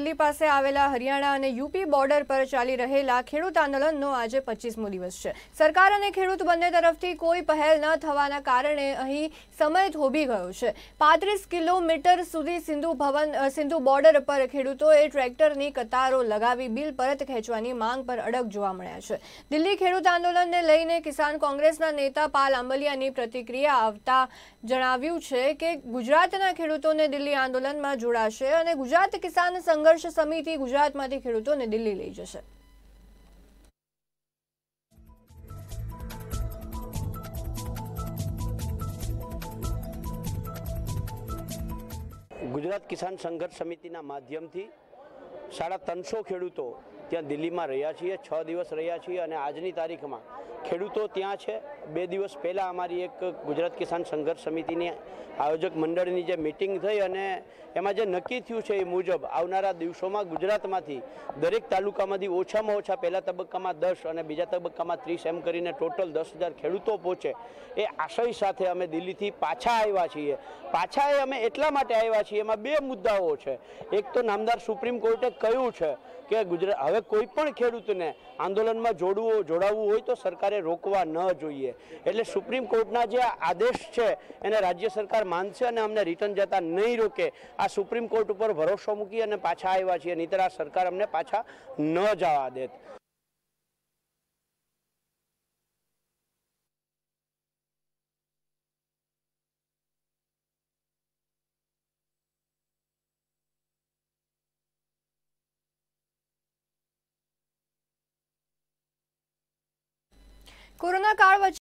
દિલ્હી પાસે આવેલા હરિયાણા અને યુપી બોર્ડર પર ચાલી રહેલા ખેડૂત આંદોલનનો આજે 25મો દિવસ છે। સરકાર અને ખેડૂત બંને તરફથી કોઈ પહેલ ન થવાના કારણે અહીં સમય થોભી ગયો છે। 35 કિલોમીટર સુધી સિંધુ બોર્ડર પર ખેડૂતોએ ટ્રેક્ટરની કતારો લગાવી બિલ પરત ખેંચવાની માંગ પર અડગ જોવા મળ્યા છે। દિલ્હી ખેડૂત આંદોલનને લઈને કિસાન કોંગ્રેસના નેતા પાલ આંબલિયાની પ્રતિક્રિયા આવતા જણાવ્યું છે કે ગુજરાતના ખેડૂતોને દિલ્હી આંદોલનમાં જોડાશે અને ગુજરાત કિસાન સંઘર્ષ સમિતિ ગુજરાતમાંથી ખેડૂતોને દિલ્હી લઈ જશે। ગુજરાત કિસાન સંઘર્ષ સમિતિના માધ્યમથી 350 ખેડૂતો ત્યાં દિલ્હીમાં રહ્યા છીએ। 6 દિવસ રહ્યા છીએ અને આજની તારીખમાં ખેડૂતો ત્યાં છે। 2 દિવસ પહેલાં અમારી એક ગુજરાત કિસાન સંઘર્ષ સમિતિની આયોજક મંડળની જે મિટિંગ થઈ અને એમાં જે નક્કી થયું છે એ મુજબ આવનારા દિવસોમાં ગુજરાતમાંથી દરેક તાલુકામાંથી ઓછામાં ઓછા પહેલા તબક્કામાં 10 અને બીજા તબક્કામાં 30 એમ કરીને ટોટલ 10,000 ખેડૂતો પહોંચે એ આશય સાથે અમે દિલ્હીથી પાછા આવ્યા છીએ। પાછા અમે એટલા માટે આવ્યા છીએ, એમાં 2 મુદ્દાઓ છે। એક તો નામદાર સુપ્રીમ કોર્ટે કહ્યું છે કે હવે કોઈ પણ ખેડૂતને આંદોલનમાં જોડાવવું હોય તો સરકારે રોકવા ન જોઈએ। એટલે સુપ્રીમ કોર્ટના જે આદેશ છે એને રાજ્ય સરકાર માનશે અને અમને રિટર્ન જતા નહીં રોકે। આ સુપ્રીમ કોર્ટ ઉપર ભરોસો મૂકી અને પાછા આવ્યા છીએ, નહીંતર આ સરકાર અમને પાછા ન જવા દે। કોરોના કાળ વચ્ચે